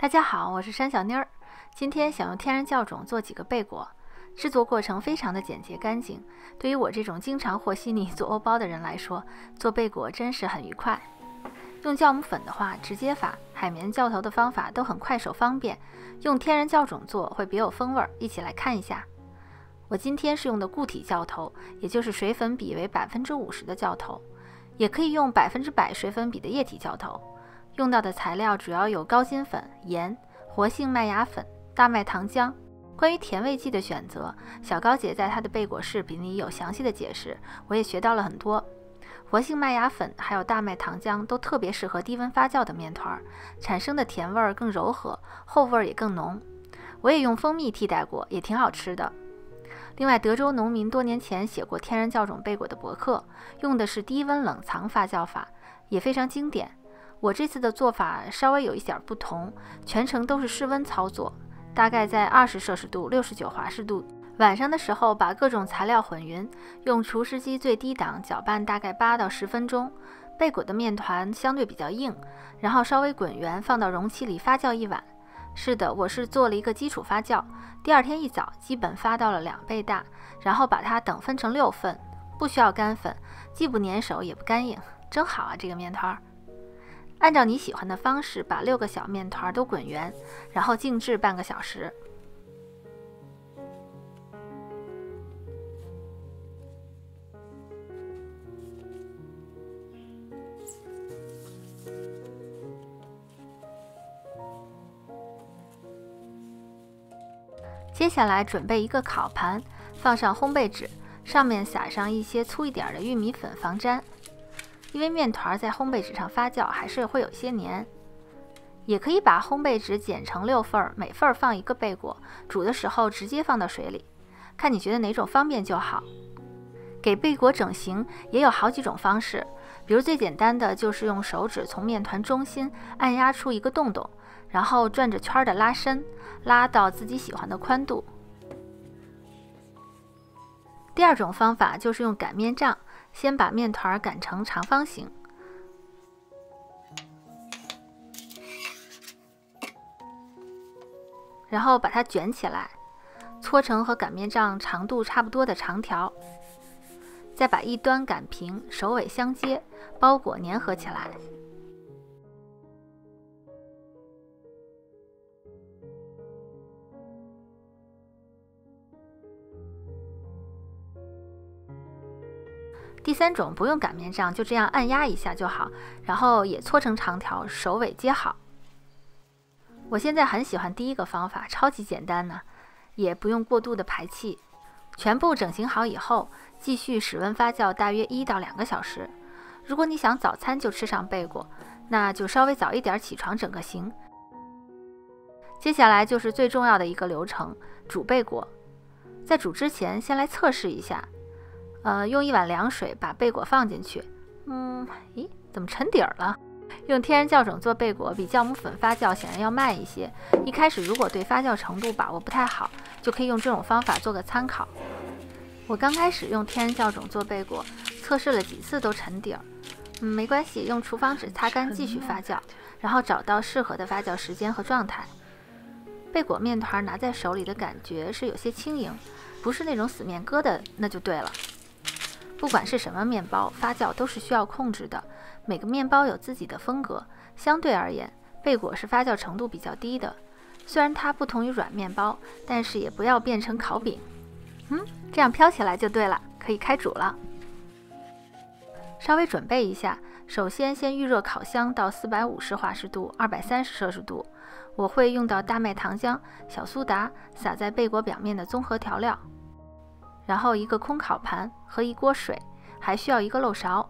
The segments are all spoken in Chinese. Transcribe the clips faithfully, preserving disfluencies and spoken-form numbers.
大家好，我是山小妮儿。今天想用天然酵种做几个贝果，制作过程非常的简洁干净。对于我这种经常和稀泥做欧包的人来说，做贝果真是很愉快。用酵母粉的话，直接法、海绵酵头的方法都很快手方便，用天然酵种做会别有风味。一起来看一下。我今天是用的固体酵头，也就是水粉比为百分之五十的酵头，也可以用百分之百水粉比的液体酵头。用到的材料主要有高筋粉、盐、活性麦芽粉、大麦糖浆。关于甜味剂的选择，小高姐在她的贝果视频里有详细的解释，我也学到了很多。活性麦芽粉还有大麦糖浆都特别适合低温发酵的面团，产生的甜味儿更柔和，后味儿也更浓。我也用蜂蜜替代过，也挺好吃的。另外，德州农民多年前写过天然酵种贝果的博客，用的是低温冷藏发酵法，也非常经典。我这次的做法稍微有一点不同，全程都是室温操作，大概在二十摄氏度、六十九华氏度。晚上的时候把各种材料混匀，用除湿机最低档搅拌大概八到十分钟。贝果的面团相对比较硬，然后稍微滚圆，放到容器里发酵一晚。是的，我是做了一个基础发酵，第二天一早基本发到了两倍大，然后把它等分成六份，不需要干粉，既不粘手也不干硬，真好啊这个面团。按照你喜欢的方式把六个小面团都滚圆，然后静置半个小时。接下来准备一个烤盘，放上烘焙纸，上面撒上一些粗一点的玉米粉防粘。因为面团在烘焙纸上发酵还是会有些黏，也可以把烘焙纸剪成六份，每份放一个贝果，煮的时候直接放到水里，看你觉得哪种方便就好。给贝果整形也有好几种方式，比如最简单的就是用手指从面团中心按压出一个洞洞，然后转着圈的拉伸，拉到自己喜欢的宽度。第二种方法就是用擀面杖，先把面团擀成长方形，然后把它卷起来，搓成和擀面杖长度差不多的长条，再把一端擀平，首尾相接，包裹粘合起来。第三种不用擀面杖，就这样按压一下就好，然后也搓成长条，首尾接好。我现在很喜欢第一个方法，超级简单呢，也不用过度的排气。全部整形好以后，继续室温发酵大约一到两个小时。如果你想早餐就吃上贝果，那就稍微早一点起床整个形。接下来就是最重要的一个流程，煮贝果。在煮之前，先来测试一下。呃，用一碗凉水把贝果放进去，嗯，咦，怎么沉底儿了？用天然酵种做贝果比酵母粉发酵显然要慢一些。一开始如果对发酵程度把握不太好，就可以用这种方法做个参考。我刚开始用天然酵种做贝果，测试了几次都沉底儿，嗯，没关系，用厨房纸擦干继续发酵，然后找到适合的发酵时间和状态。贝果面团拿在手里的感觉是有些轻盈，不是那种死面疙瘩，那就对了。不管是什么面包，发酵都是需要控制的。每个面包有自己的风格，相对而言，贝果是发酵程度比较低的。虽然它不同于软面包，但是也不要变成烤饼。嗯，这样飘起来就对了，可以开煮了。稍微准备一下，首先先预热烤箱到四百五十华氏度、二百三十摄氏度。我会用到大麦糖浆、小苏打，撒在贝果表面的综合调料。然后一个空烤盘和一锅水，还需要一个漏勺。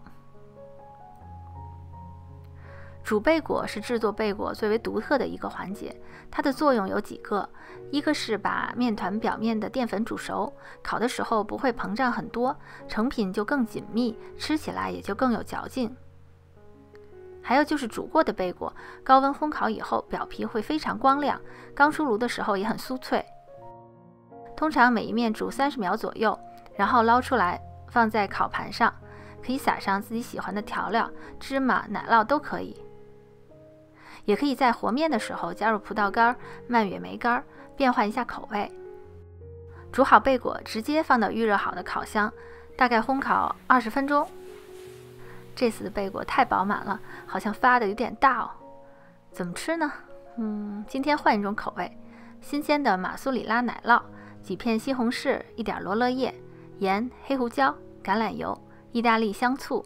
煮贝果是制作贝果最为独特的一个环节，它的作用有几个，一个是把面团表面的淀粉煮熟，烤的时候不会膨胀很多，成品就更紧密，吃起来也就更有嚼劲。还有就是煮过的贝果，高温烘烤以后，表皮会非常光亮，刚出炉的时候也很酥脆。通常每一面煮三十秒左右，然后捞出来放在烤盘上，可以撒上自己喜欢的调料，芝麻、奶酪都可以。 也可以在和面的时候加入葡萄干、蔓越莓干，变换一下口味。煮好贝果，直接放到预热好的烤箱，大概烘烤二十分钟。这次的贝果太饱满了，好像发的有点大哦。怎么吃呢？嗯，今天换一种口味，新鲜的马苏里拉奶酪，几片西红柿，一点罗勒叶，盐、黑胡椒、橄榄油、意大利香醋。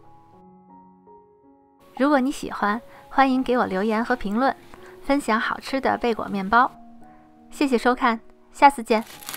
如果你喜欢，欢迎给我留言和评论，分享好吃的贝果面包。谢谢收看，下次见。